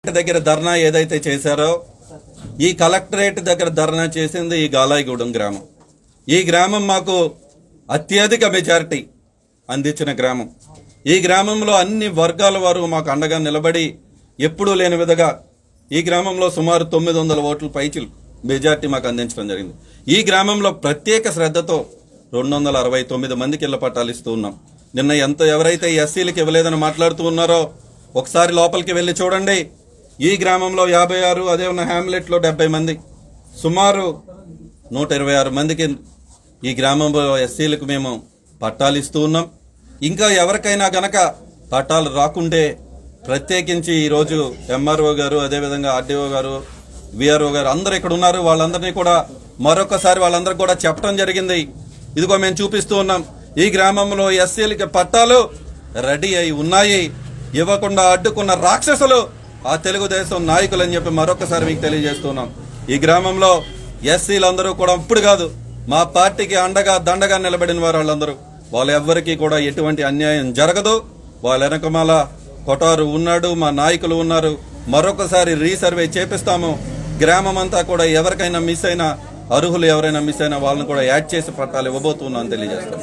దగ్గర ధర్నా ఏదైతే చేశారో ఈ కలెక్టరేట్ దగ్గర ధర్నా చేసింది ఈ గాలాయిగూడెం గ్రామం. ఈ గ్రామం మాకు అత్యధిక మెజారిటీ అందించిన గ్రామం. ఈ గ్రామంలో అన్ని వర్గాల వారు మాకు అండగా నిలబడి ఎప్పుడూ లేని విధంగా ఈ గ్రామంలో సుమారు 900 ఓట్ల పైచిలు మెజారిటీ మాకు అందించడం జరిగింది. ఈ గ్రామంలో ప్రత్యేక శ్రద్ధతో 269 మందికి ఇళ్ల పట్టాలు ఇస్తూ ఉన్నాం. నిన్న ఎవరైతే ఎస్సీలకు ఇవ్వలేదని మాట్లాడుతూ ఉన్నారో ఒకసారి లోపలికి వెళ్లి చూడండి. ఈ గ్రామంలో 56, అదే ఉన్న హ్యామ్లెట్ లో 70 మంది, సుమారు 126 మందికి ఈ గ్రామంలో ఎస్సీలకు మేము పట్టాలు ఇస్తూ ఉన్నాం. ఇంకా ఎవరికైనా గనక పట్టాలు రాకుంటే ప్రత్యేకించి ఈరోజు ఎంఆర్ఓ గారు, అదేవిధంగా ఆర్డీఓ గారు, విఆర్ఓ గారు అందరూ ఇక్కడ ఉన్నారు. వాళ్ళందరినీ కూడా మరొకసారి వాళ్ళందరికీ కూడా చెప్పడం జరిగింది. ఇదిగో మేము చూపిస్తూ ఉన్నాం. ఈ గ్రామంలో ఎస్సీలకి పట్టాలు రెడీ అయి ఉన్నాయి. ఇవ్వకుండా అడ్డుకున్న రాక్షసులు ఆ తెలుగుదేశం నాయకులు అని చెప్పి మరొకసారి మీకు తెలియజేస్తున్నాం. ఈ గ్రామంలో ఎస్సీలందరూ కూడా ఇప్పుడు కాదు, మా పార్టీకి అండగా దండగా నిలబడిన వారు వాళ్ళందరూ. వాళ్ళెవ్వరికీ కూడా ఎటువంటి అన్యాయం జరగదు. వాళ్ళ వెనకమాల కొటారు ఉన్నాడు, మా నాయకులు ఉన్నారు. మరొకసారి రీసర్వే చేపిస్తాము. గ్రామం అంతా కూడా ఎవరికైనా మిస్ అయినా, అర్హులు ఎవరైనా మిస్ అయినా వాళ్ళని కూడా యాడ్ చేసి పట్టాలు ఇవ్వబోతున్నాను తెలియజేస్తాం.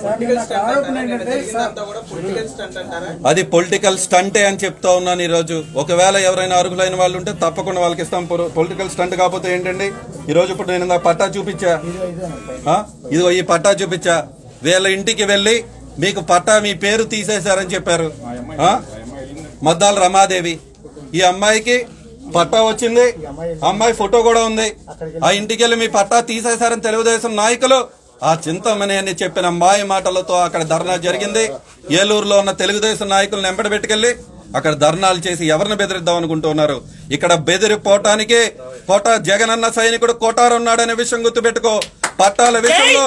అది పొలిటికల్ స్టంటే అని చెప్తా ఉన్నాను. ఈరోజు ఒకవేళ ఎవరైనా అర్హులైన వాళ్ళు ఉంటే తప్పకుండా వాళ్ళకి ఇస్తాం. పొలిటికల్ స్టంట్ కాకపోతే ఏంటండి? ఈరోజు ఇప్పుడు నేను పట్టా చూపించా, ఇదిగో ఈ పట్టా చూపించా. వీళ్ళ ఇంటికి వెళ్లి మీకు పట్టా మీ పేరు తీసేశారని చెప్పారు. మద్దాల రమాదేవి, ఈ అమ్మాయికి పట్టా వచ్చింది, అమ్మాయి ఫోటో కూడా ఉంది. ఆ ఇంటికి వెళ్ళి మీ పట్టా తీసేశారని తెలుగుదేశం నాయకులు ఆ చింతమణి అని చెప్పిన మాయ మాటలతో అక్కడ ధర్నా జరిగింది. ఏలూరులో ఉన్న తెలుగుదేశం నాయకులను వెంబడబెట్టుకెళ్లి అక్కడ ధర్నాలు చేసి ఎవరిని బెదిరిద్దాం అనుకుంటున్నారు. ఇక్కడ బెదిరిపోవటానికి జగనన్న సైనికుడు కోటారు ఉన్నాడనే విషయం గుర్తుపెట్టుకో. పట్టాల విషయంలో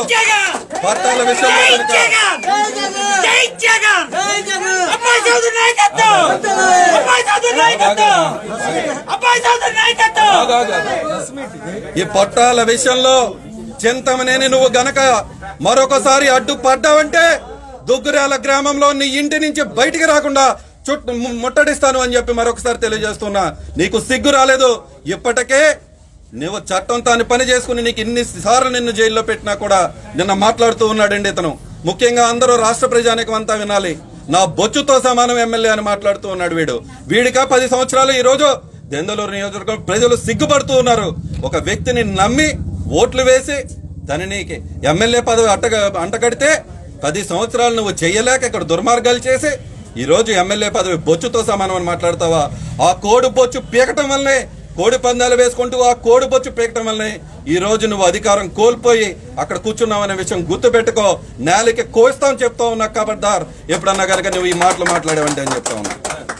ఈ పట్టాల విషయంలో చింతమనేని నువ్వు గనక మరొకసారి అడ్డుపడ్డావంటే దుగ్గురాల గ్రామంలో నీ ఇంటి నుంచి బయటికి రాకుండా ముట్టడిస్తాను అని చెప్పి మరొకసారి తెలియజేస్తున్నా. నీకు సిగ్గు రాలేదు. ఇప్పటికే నువ్వు చట్టం తాను పని చేసుకుని నీకు ఇన్నిసార్లు నిన్ను జైల్లో పెట్టినా కూడా నిన్న మాట్లాడుతూ ఉన్నాడండి ఇతను. ముఖ్యంగా అందరూ రాష్ట్ర ప్రజానీకం అంతా వినాలి. నా బొచ్చుతో సమానం ఎమ్మెల్యే అని మాట్లాడుతూ ఉన్నాడు వీడికా 10 సంవత్సరాలు. ఈ రోజు దెందులూరు నియోజకవర్గం ప్రజలు సిగ్గుపడుతూ ఉన్నారు. ఒక వ్యక్తిని నమ్మి ఓట్లు వేసి తనని ఎమ్మెల్యే పదవి అంటగడితే 10 సంవత్సరాలు నువ్వు చెయ్యలేక ఇక్కడ దుర్మార్గాలు చేసి ఈ రోజు ఎమ్మెల్యే పదవి బొచ్చుతో సమానం అని మాట్లాడతావా? ఆ కోడి బొచ్చు పీకటం వల్లనే, కోడి పందాలు వేసుకుంటూ ఆ కోడి బొచ్చు పీకటం వల్లనే ఈ రోజు నువ్వు అధికారం కోల్పోయి అక్కడ కూర్చున్నావు అనే విషయం గుర్తుపెట్టుకో. నేలకి కోస్తాం చెప్తా ఉన్నా. ఖబర్దార్ ఎప్పుడన్నా కనుక నువ్వు ఈ మాటలు మాట్లాడేవంటే అని చెప్తా ఉన్నా.